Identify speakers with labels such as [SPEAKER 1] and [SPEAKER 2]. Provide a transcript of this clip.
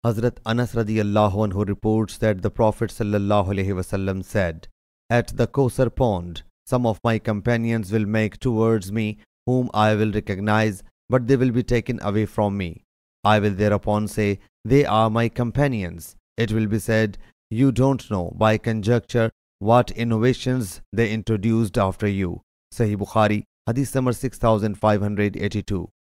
[SPEAKER 1] Hazrat Anas radiyallahu anhu reports that the Prophet sallallahu alaihi wasallam said, "At the Kausar pond, some of my companions will make towards me, whom I will recognize, but they will be taken away from me. I will thereupon say, they are my companions. It will be said, you don't know by conjecture what innovations they introduced after you." Sahih Bukhari, Hadith number 6582.